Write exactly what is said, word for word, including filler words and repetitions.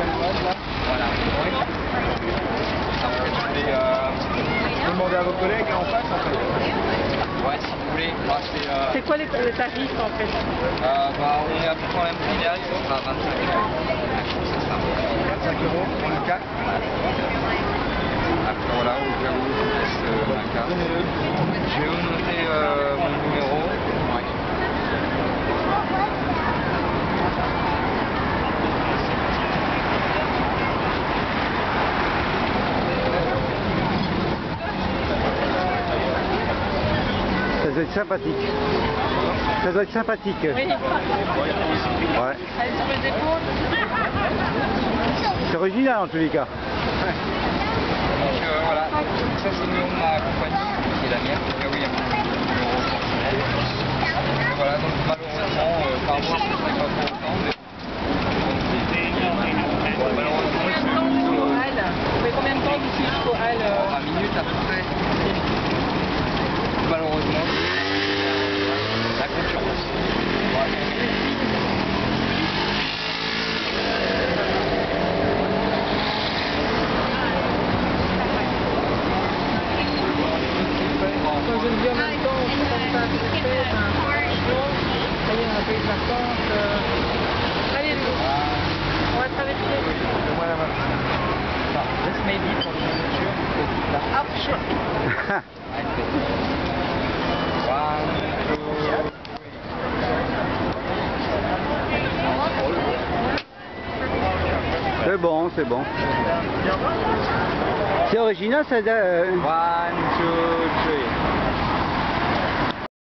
Voilà. Après, je voulais euh, demander à vos collègues en face, en fait. Ouais, si vous voulez. Bah, c'est euh, C'est quoi les, les tarifs en fait? euh, bah, on est à peu près en même prix derrière, ça sera vingt-cinq euros. Ça sera vingt-cinq euros pour le cas. Après, voilà, au cas où, je vous laisse euh, ma carte. Je vais vous noter euh, mon numéro. Ouais. Ça doit être sympathique. Ça doit être sympathique. Oui. Ouais. Elle sur les épaules. C'est original en tous les cas. Donc euh, voilà, ça c'est le numéro de ma compagnie, qui est la mienne. Là oui, il y a mon numéro personnel. Et voilà, donc malheureusement, euh, par mois, je ne serai pas pour autant. Mais... Bon, malheureusement, je suis plutôt... Vous faites combien de temps d'ici jusqu'au hall? vingt minutes à peu près. Malheureusement, la concurrence. Quand je le dis en même temps, on se pense pas à tout fait. Franchement, ça y est, on a payé sa tente. Euh... Allez, on va traverser. Donne-moi la main. Attends, this may be for the future. Ah, sure. One, two, C'est bon, c'est bon. C'est original ça. Euh... one, two, three.